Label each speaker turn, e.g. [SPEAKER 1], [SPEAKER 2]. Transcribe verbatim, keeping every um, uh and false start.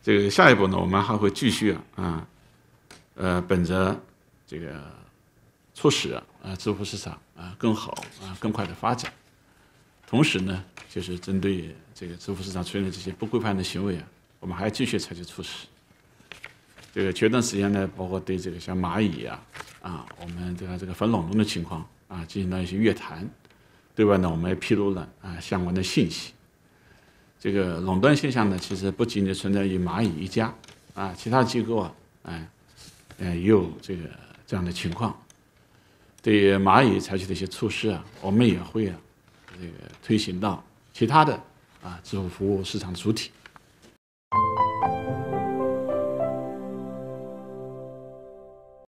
[SPEAKER 1] 这个下一步呢，我们还会继续啊，呃，本着这个促使啊支付市场啊更好啊更快的发展，同时呢，就是针对这个支付市场出现的这些不规范的行为啊，我们还要继续采取措施。这个前段时间呢，包括对这个像蚂蚁啊啊，我们这个这个反垄断的情况啊进行了一些约谈，对外呢，我们也披露了啊相关的信息。这个垄断现象呢，其实不仅仅存在于蚂蚁一家啊，其他机构啊，哎，呃，也有这个这样的情况。对于蚂蚁采取的一些措施啊，我们也会啊，这个推行到其他的啊支付服务市场主体。